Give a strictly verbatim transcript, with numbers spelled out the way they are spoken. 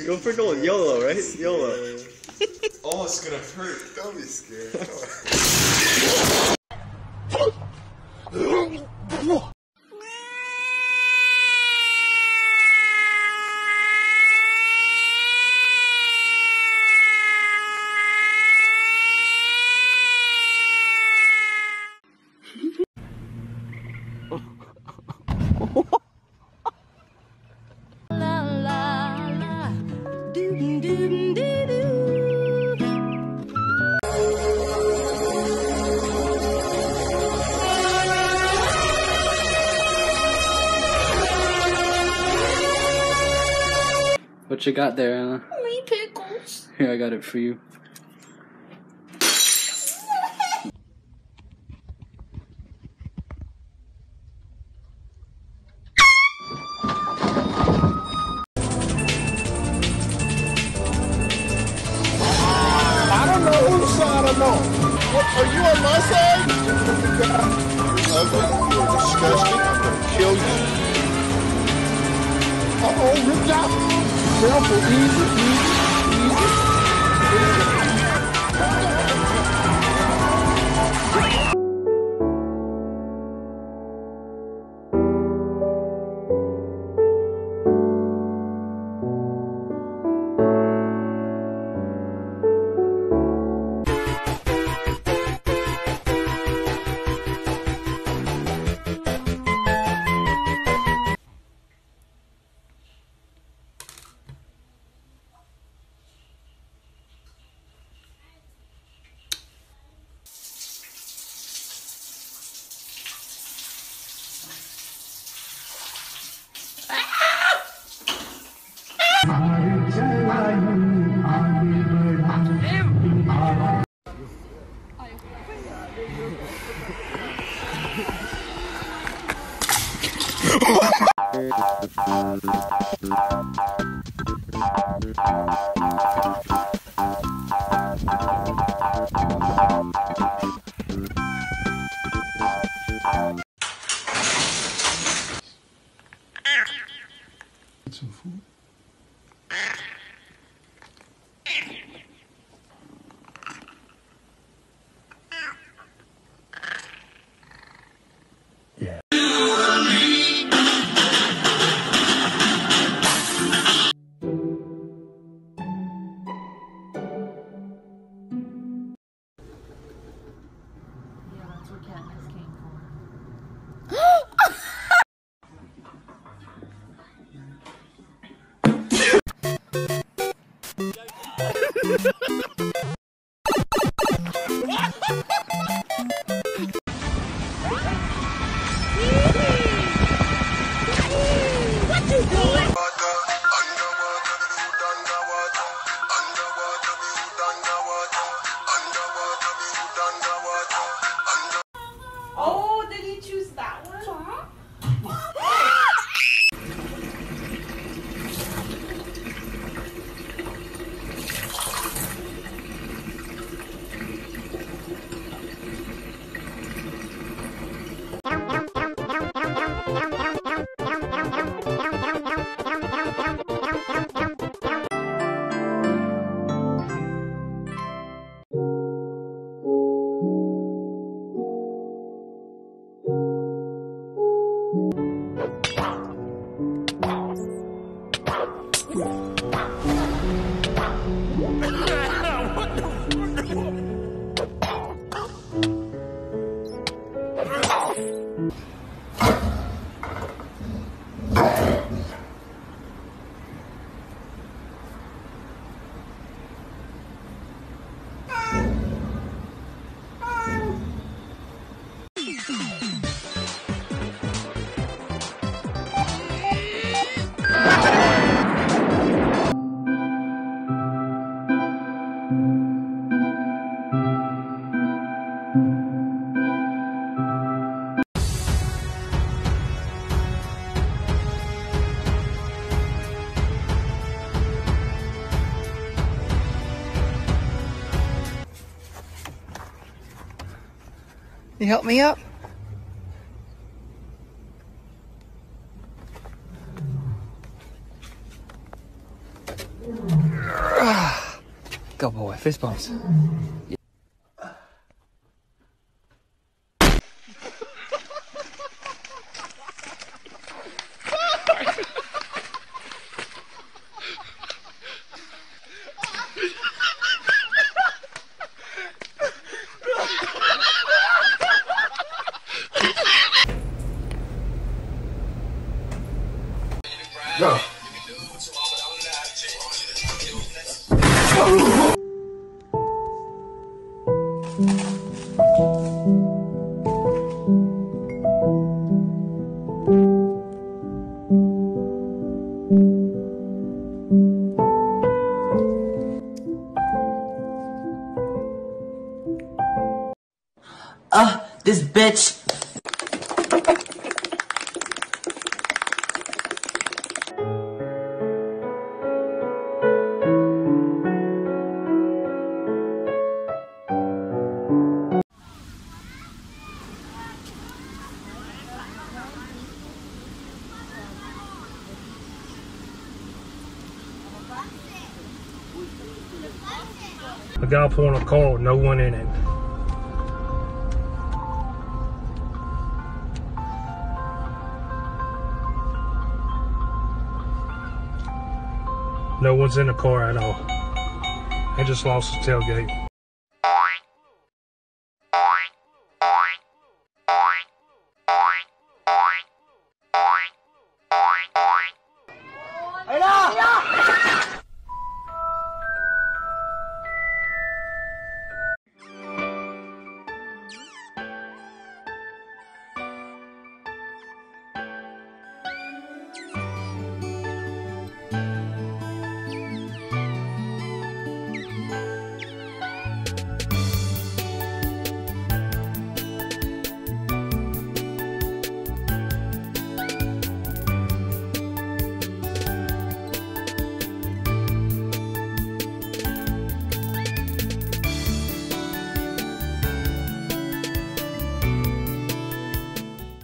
Go for gold. YOLO, right? YOLO. Oh, it's gonna hurt. Don't be scared. What you got there, Anna? My pickles. Here, I got it for you. I don't know whose side I'm on. What, are you on my side? You're ugly. You're disgusting. I'm gonna kill you. Uh-oh, ripped out. Careful, easy, easy, easy. Some food. Yeah. Oh, did he choose that one? You help me up? Go, boy. Fist bumps. Go. Uh, this bitch. A guy pulling a car with no one in it. No one's in the car at all. They just lost the tailgate.